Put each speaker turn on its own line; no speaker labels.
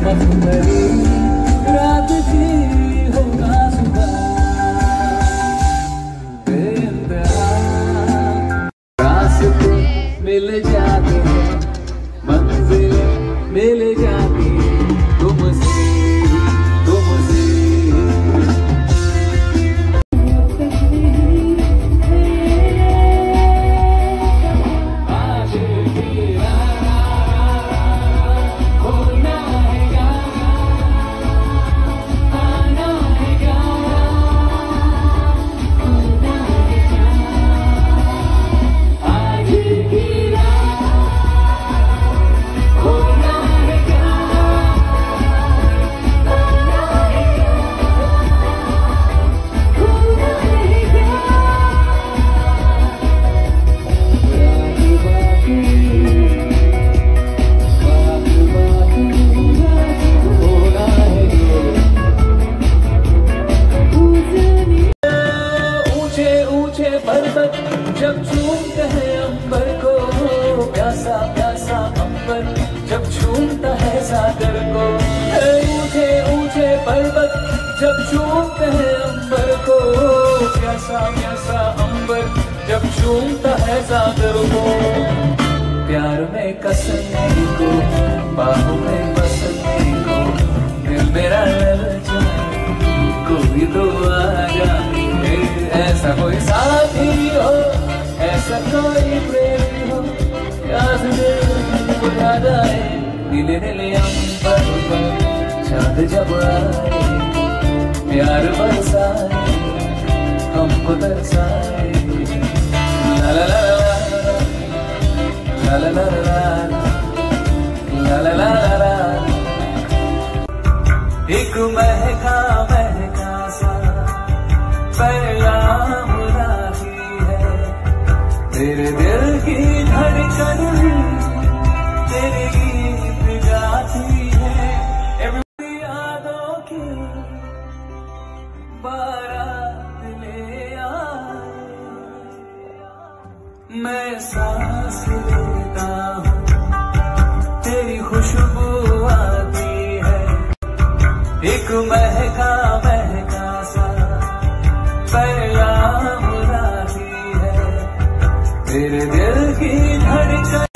भरी रात थी होगा सुबह बेइंतहा रास्ते मिल जाते हैं मंजिल मिल जाती तुमसे पर्वत जब झूमते हैं अंबर को प्यासा प्यासा अंबर जब झूमता है सागर को ऊंचे ऊंचे पर्वत जब झूमते हैं अंबर को प्यासा प्यासा अंबर जब झूमता है सागर को प्यार में कसने को बाहों में बसने को दिल मेरा लल जाए कोई तो आ जाए ऐसा कोई साथी हो ऐसा कोई प्रेमी हो याद बुझा जाए नीले नीले अंबर पर चांद जब आए प्यार बरसाए हमको दरसाए ला ला ला ला ला ला ला ला ला ला एक महका महका सा पैगाम राही है तेरे दिल की धड़कन तेरे गीत गाती है यादों की बारात ले आए मैं सांस लेता हूँ तेरी खुशबू आती है एक महका महका सा पैगाम राही है तेरे दिल की धड़कन